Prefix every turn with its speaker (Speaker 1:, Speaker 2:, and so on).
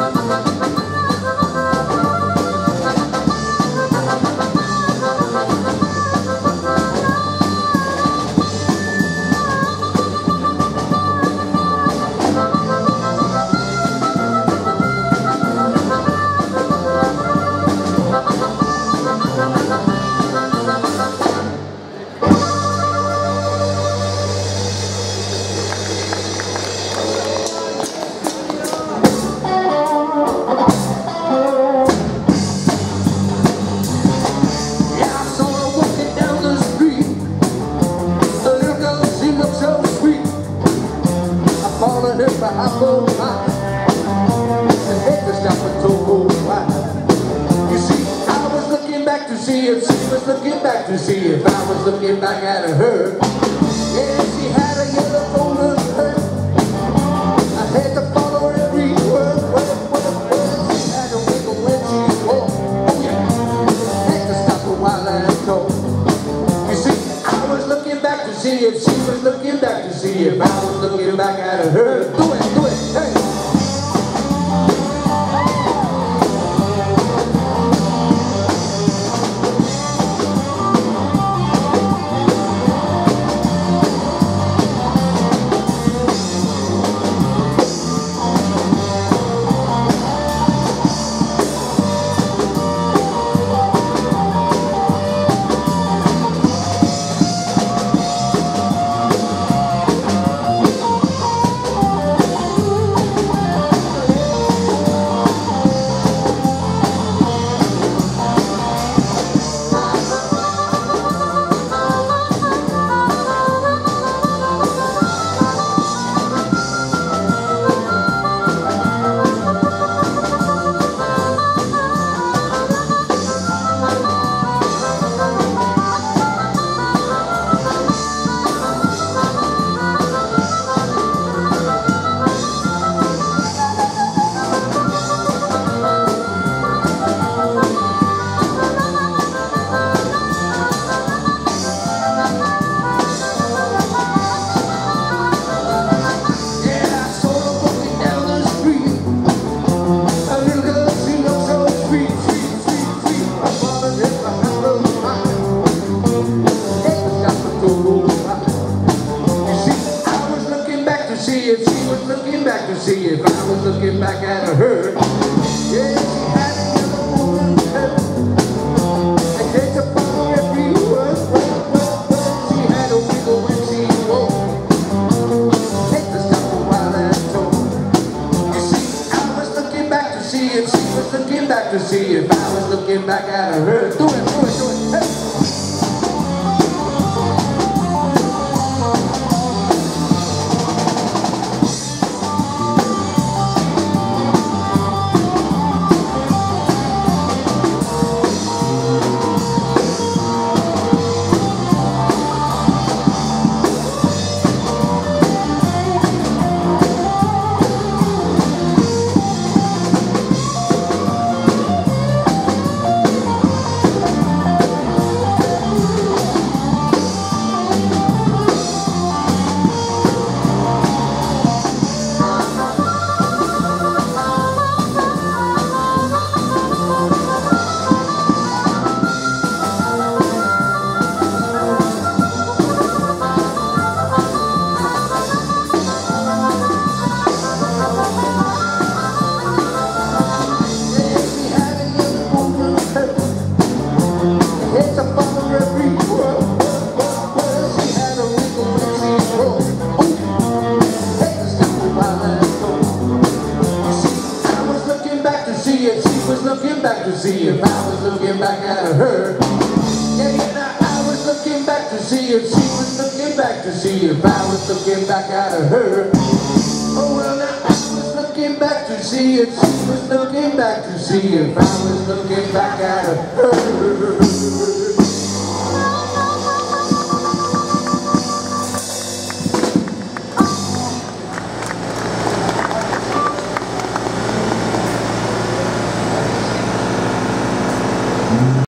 Speaker 1: If she was looking back to see if I was looking back at her. Yeah, she had a yellow golden hair. I had to follow every word. She had a wiggle when she walked. Oh yeah, had to stop a while and talk. You see, I was looking back to see if she was looking back to see if I was looking back at her. Do it, hey. If she was looking back to see if I was looking back at her. Yeah, she had a yellow golden hair. I had to follow every word. She had a wiggle when she walked. Had to stop a while and talk. You see, I was looking back to see if she was looking back to see if I was looking back at her. Do it, hey. Looking back to see if I was looking back at her. Yeah, now I was looking back to see if she was looking back to see if I was looking back at her. Oh well, now I was looking back to see if she was looking back to see if I was looking back at her.